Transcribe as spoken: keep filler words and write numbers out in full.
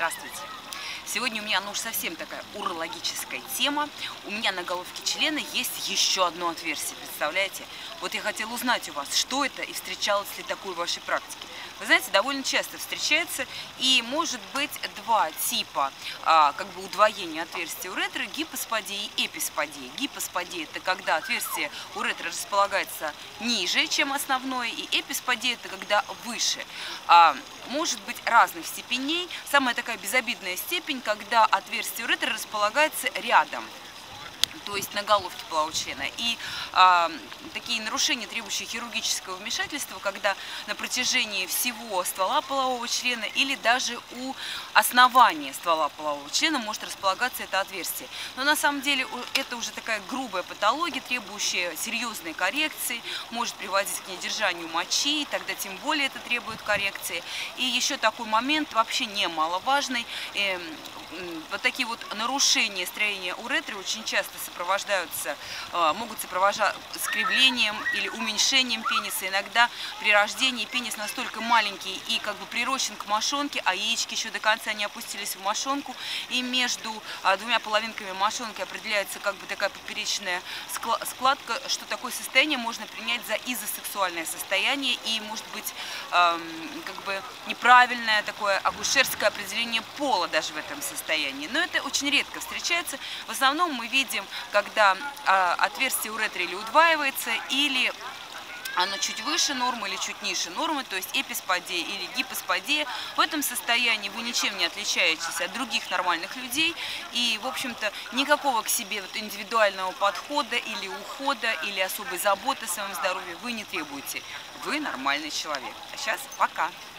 Здравствуйте! Сегодня у меня ну уж совсем такая урологическая тема. У меня на головке члена есть еще одно отверстие, представляете? Вот я хотела узнать у вас, что это и встречалось ли такое в вашей практике. Вы знаете, довольно часто встречается и может быть два типа а, как бы удвоения отверстия уретры: гипосподия и эписподия. Гипосподия – это когда отверстие уретры располагается ниже, чем основное, и эписподия – это когда выше. А, может быть разных степеней. Самая такая безобидная степень, когда отверстие уретры располагается рядом, то есть на головке полового члена. И а, такие нарушения, требующие хирургического вмешательства, когда на протяжении всего ствола полового члена или даже у основания ствола полового члена может располагаться это отверстие. Но на самом деле это уже такая грубая патология, требующая серьезной коррекции, может приводить к недержанию мочи, тогда тем более это требует коррекции. И еще такой момент, вообще немаловажный, э, вот такие вот нарушения строения уретры очень часто сопровождаются, могут сопровождаться скривлением или уменьшением пениса. Иногда при рождении пенис настолько маленький и как бы прирощен к мошонке, а яички еще до конца не опустились в мошонку, и между двумя половинками мошонки определяется как бы такая поперечная складка, что такое состояние можно принять за изосексуальное состояние, и может быть эм, как бы неправильное такое акушерское определение пола даже в этом состоянии. Но это очень редко встречается. В основном мы видим, когда а, отверстие уретры или удваивается, или оно чуть выше нормы или чуть ниже нормы, то есть эписподия или гипосподия. В этом состоянии вы ничем не отличаетесь от других нормальных людей, и, в общем-то, никакого к себе вот индивидуального подхода или ухода, или особой заботы о своем здоровье вы не требуете. Вы нормальный человек. А сейчас пока!